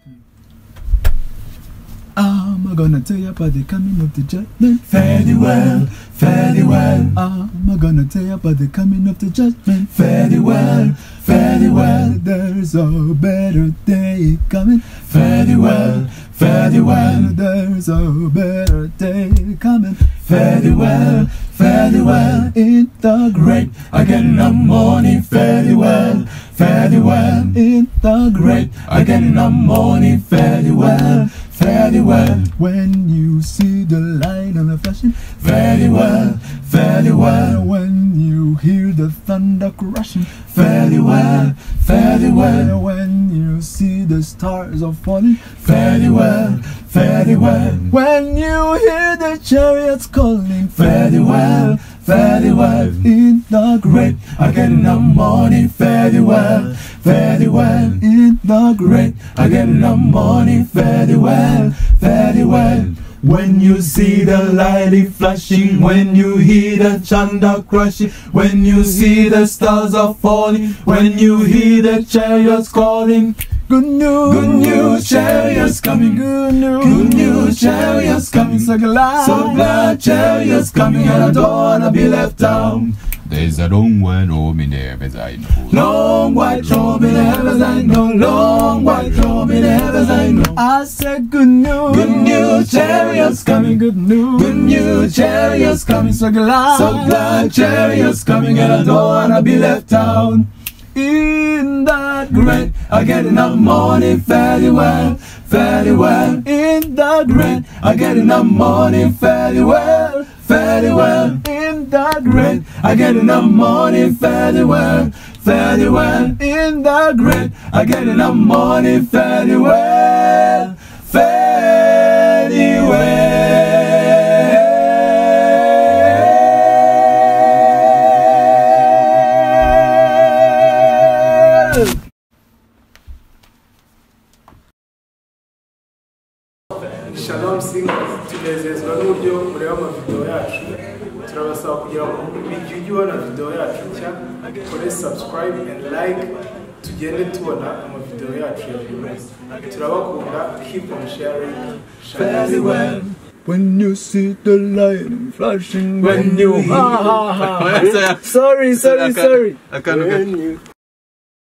I'm gonna tell you about the coming of the judgment. Fairly well, fairly well. I'm gonna tell you about the coming of the judgment. Fairly well, fairly well. There's a better day coming. Fairly well, fairly well. There's a better day coming. Fairly well, fairly well. In the great again in the morning. Fairly well, fairly well. In the great again in the morning. Fairly well, fairly well. When you see the light on the flashing. Fairly well, fairly well. When you hear the thunder crashing. Fairly well, fairly well. When you see the stars are falling. Fairly well, fairly well. When you hear the chariots calling. Fairly well, fairly well. In the great again in the morning. Fairly well, fairly well. In the great again in the morning. Fairly well, fairly well. When you see the light flashing, when you hear the thunder crashing, when you see the stars are falling, when you hear the chariots calling. Good news, chariots coming. Good news, chariots coming. So glad chariots coming, and I don't wanna be left out. There's a long white home in heaven, I know. Long white robe in heaven, I know. Long white robe in heaven, I know. I said good news, chariots coming. Good news, chariots coming. So glad chariots coming, and I don't wanna be left out. In that great again in the morning. Fairly well, fairly well. In the great again in the morning. Fairly well, fairly well. In the great again in the morning. Fairly well, fairly well. In the great again in the morning. Fairly well, fairly well. Shalom Singers, tunezezwa n'uburyo mureba amavideo yacu. Turabasaba kugira ngo igihe ujye ubona video yacu nshya kore subscribe and like, tugende tubona amavideo yacu ya buri munsi. Turabakunda, keep on sharing. Fairly well. When you see the light flashing, when you sorry. I can't look at